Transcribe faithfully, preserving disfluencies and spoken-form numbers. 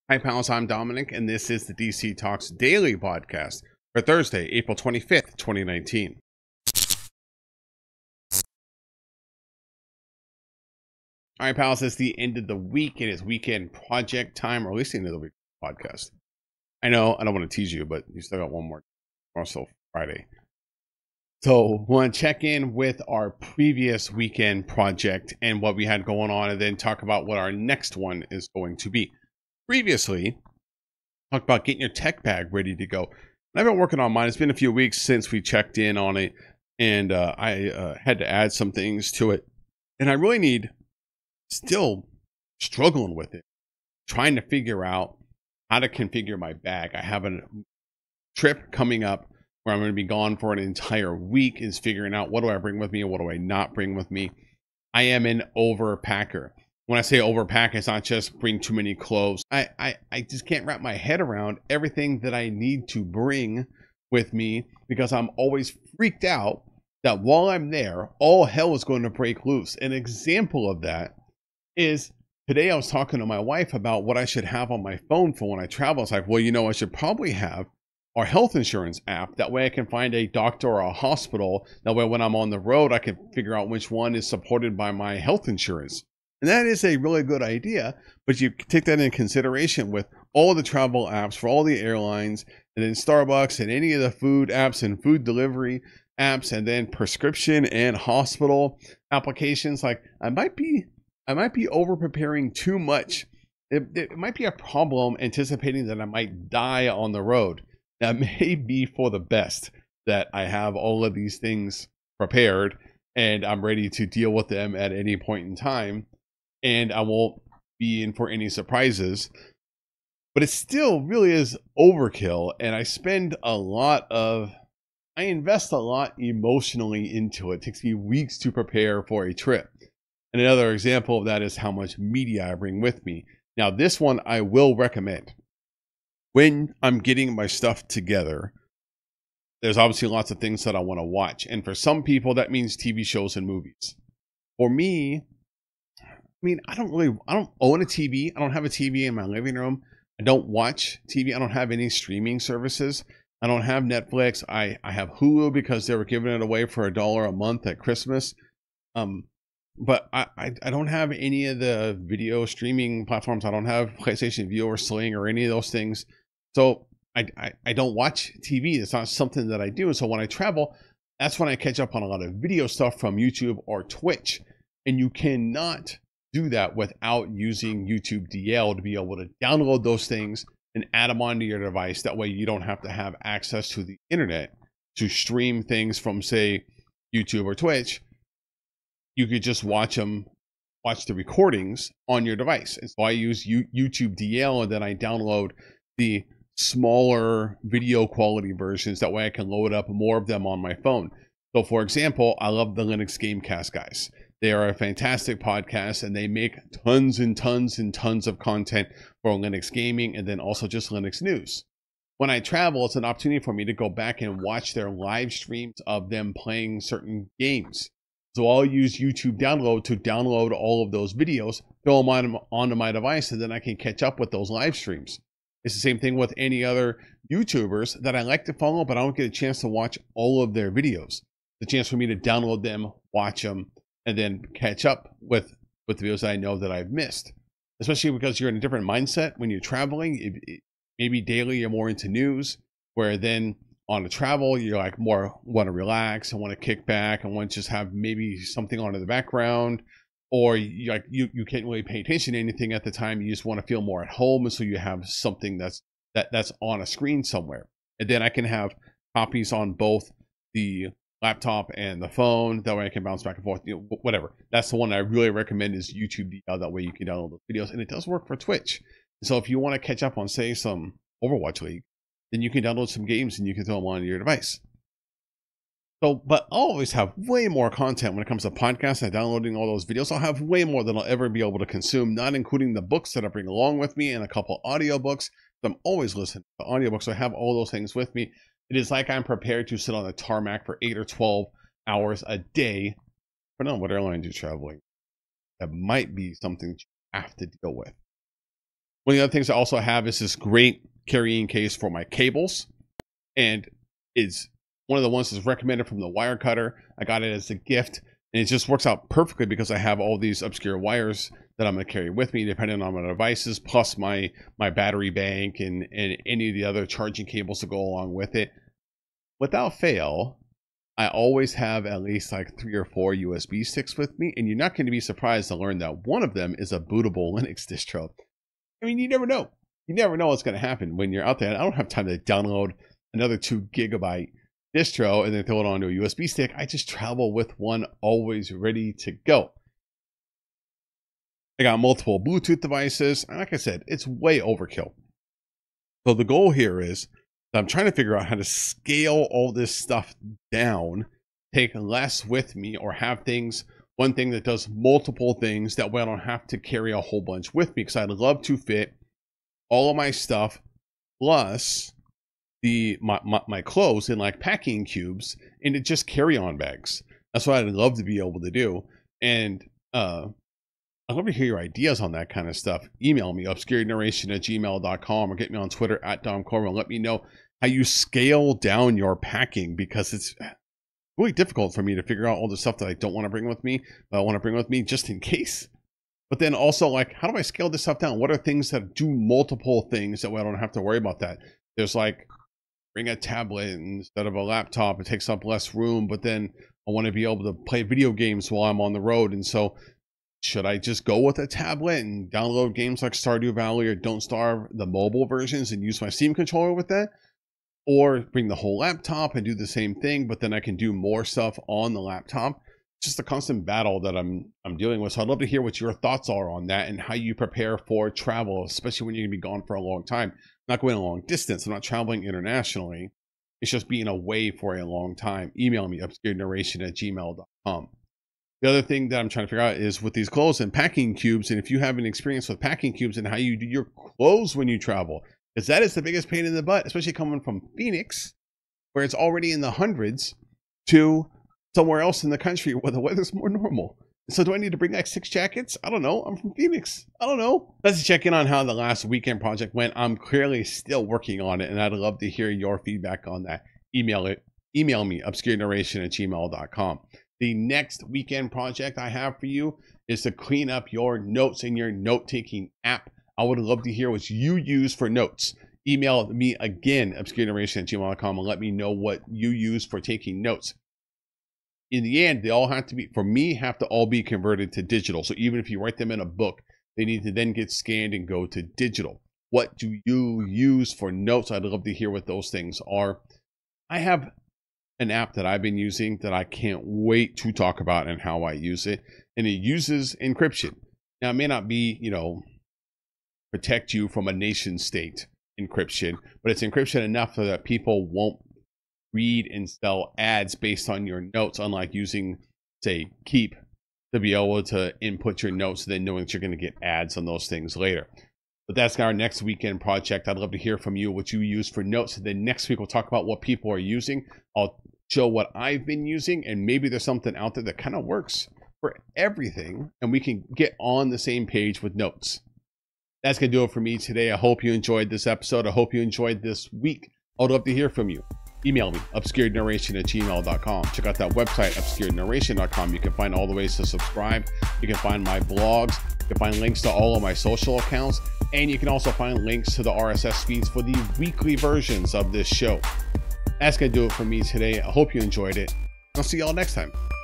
Hi, pals. I'm Dominic, and this is the D C Talks Daily podcast for Thursday, April twenty-fifth, twenty nineteen. All right, pals, it's the end of the week. It is weekend project time, or at least the end of the week podcast. I know I don't want to tease you, but you still got one more, also Friday. So we want to check in with our previous weekend project and what we had going on, and then talk about what our next one is going to be. Previously, talk about getting your tech bag ready to go. And I've been working on mine. It's been a few weeks since we checked in on it, and uh, I uh, had to add some things to it. And I really need, still struggling with it, trying to figure out how to configure my bag. I have a trip coming up where I'm going to be gone for an entire week, is figuring out what do I bring with me and what do I not bring with me. I am an overpacker. When I say overpack, it's not just bring too many clothes. I, I, I just can't wrap my head around everything that I need to bring with me, because I'm always freaked out that while I'm there, all hell is going to break loose. An example of that is today I was talking to my wife about what I should have on my phone for when I travel. It's like, well, you know, I should probably have our health insurance app. That way I can find a doctor or a hospital. That way when I'm on the road, I can figure out which one is supported by my health insurance. And that is a really good idea, but you take that into consideration with all of the travel apps for all the airlines, and then Starbucks and any of the food apps and food delivery apps, and then prescription and hospital applications. Like I might be, I might be over preparing too much. It, it might be a problem anticipating that I might die on the road. That may be for the best that I have all of these things prepared and I'm ready to deal with them at any point in time. And I won't be in for any surprises, but it still really is overkill. And I spend a lot of, I invest a lot emotionally into it. It takes me weeks to prepare for a trip. And another example of that is how much media I bring with me. Now, this one I will recommend. When I'm getting my stuff together, there's obviously lots of things that I want to watch. And for some people, that means T V shows and movies. For me, I mean, I don't really, I don't own a T V. I don't have a T V in my living room. I don't watch T V. I don't have any streaming services. I don't have Netflix. I, I have Hulu because they were giving it away for a dollar a month at Christmas. Um, but I, I, I don't have any of the video streaming platforms. I don't have PlayStation View or Sling or any of those things. So I, I, I don't watch T V. It's not something that I do. And so when I travel, that's when I catch up on a lot of video stuff from YouTube or Twitch. And you cannot do that without using YouTube D L to be able to download those things and add them onto your device. That way you don't have to have access to the internet to stream things from, say, YouTube or Twitch. You could just watch them, watch the recordings on your device. And so I use U YouTube D L, and then I download the smaller video quality versions. That way I can load up more of them on my phone. So for example, I love the Linux Gamecast guys. They are a fantastic podcast, and they make tons and tons and tons of content for Linux gaming, and then also just Linux news. When I travel, it's an opportunity for me to go back and watch their live streams of them playing certain games. So I'll use YouTube Download to download all of those videos, throw them on, onto my device, and then I can catch up with those live streams. It's the same thing with any other YouTubers that I like to follow, but I don't get a chance to watch all of their videos. The chance for me to download them, watch them, and then catch up with, with the videos that I know that I've missed. Especially because you're in a different mindset when you're traveling. It, it, maybe daily you're more into news, where then on a travel you're like more want to relax and want to kick back and want to just have maybe something on in the background, or you like you you can't really pay attention to anything at the time. You just want to feel more at home, and so you have something that's that that's on a screen somewhere. And then I can have copies on both the laptop and the phone. That way I can bounce back and forth, you know, whatever. That's the one I really recommend, is YouTube D L. That way you can download those videos, and it does work for Twitch. So if you want to catch up on, say, some Overwatch League, then you can download some games and you can throw them on your device. So, but I'll always have way more content when it comes to podcasts and downloading all those videos. I'll have way more than I'll ever be able to consume, not including the books that I bring along with me and a couple audiobooks. I'm always listening to audiobooks, so I have all those things with me. It is like I'm prepared to sit on the tarmac for eight or twelve hours a day. Depending on what airlines you're traveling, that might be something that you have to deal with. One of the other things I also have is this great carrying case for my cables, and it's one of the ones that's recommended from the wire cutter. I got it as a gift, and it just works out perfectly because I have all these obscure wires that I'm going to carry with me depending on my devices, plus my my battery bank and and any of the other charging cables to go along with it. Without fail, I always have at least like three or four U S B sticks with me, and you're not going to be surprised to learn that one of them is a bootable Linux distro. I mean, you never know. You never know what's going to happen when you're out there. I don't have time to download another two gigabyte distro and then throw it onto a U S B stick. I just travel with one always ready to go. I got multiple Bluetooth devices. Like I said, it's way overkill. So the goal here is that I'm trying to figure out how to scale all this stuff down, take less with me, or have things, one thing that does multiple things. That way I don't have to carry a whole bunch with me, because I'd love to fit all of my stuff plus the my, my, my clothes in like packing cubes into just carry-on bags. That's what I'd love to be able to do. And uh I'd love to hear your ideas on that kind of stuff. Email me, obscure narration at gmail dot com, or get me on Twitter at Dom Corbin. Let me know how you scale down your packing, because it's really difficult for me to figure out all the stuff that I don't want to bring with me, but I want to bring with me just in case. But then also, like, how do I scale this stuff down? What are things that do multiple things that way I don't have to worry about that? There's like, bring a tablet instead of a laptop. It takes up less room, but then I want to be able to play video games while I'm on the road. And so should I just go with a tablet and download games like Stardew Valley or Don't Starve, the mobile versions, and use my Steam controller with that? Or bring the whole laptop and do the same thing, but then I can do more stuff on the laptop? Just a constant battle that I'm I'm dealing with. So I'd love to hear what your thoughts are on that and how you prepare for travel, especially when you're going to be gone for a long time. I'm not going a long distance. I'm not traveling internationally. It's just being away for a long time. Email me, obscure narration at gmail dot com. The other thing that I'm trying to figure out is with these clothes and packing cubes, and if you have an experience with packing cubes and how you do your clothes when you travel, because that is the biggest pain in the butt, especially coming from Phoenix, where it's already in the hundreds, to somewhere else in the country where the weather's more normal. So do I need to bring like six jackets? I don't know. I'm from Phoenix. I don't know. Let's check in on how the last weekend project went. I'm clearly still working on it, and I'd love to hear your feedback on that. Email it. Email me, obscure narration at gmail dot com. The next weekend project I have for you is to clean up your notes in your note-taking app. I would love to hear what you use for notes. Email me again, obscure narration at gmail dot com, and let me know what you use for taking notes. In the end, they all have to be, for me, have to all be converted to digital. So even if you write them in a book, they need to then get scanned and go to digital. What do you use for notes? I'd love to hear what those things are. I have an app that I've been using that I can't wait to talk about and how I use it. And it uses encryption. Now, it may not be, you know, protect you from a nation state encryption, but it's encryption enough so that people won't read and sell ads based on your notes, unlike using, say, Keep to be able to input your notes, then knowing that you're going to get ads on those things later. But that's our next weekend project. I'd love to hear from you what you use for notes. And then next week we'll talk about what people are using. I'll show what I've been using, and maybe there's something out there that kind of works for everything, and we can get on the same page with notes. That's going to do it for me today. I hope you enjoyed this episode. I hope you enjoyed this week. I'd love to hear from you. Email me, obscure narration at gmail dot com. Check out that website, obscure narration dot com. You can find all the ways to subscribe. You can find my blogs. You can find links to all of my social accounts. And you can also find links to the R S S feeds for the weekly versions of this show. That's going to do it for me today. I hope you enjoyed it. I'll see y'all next time.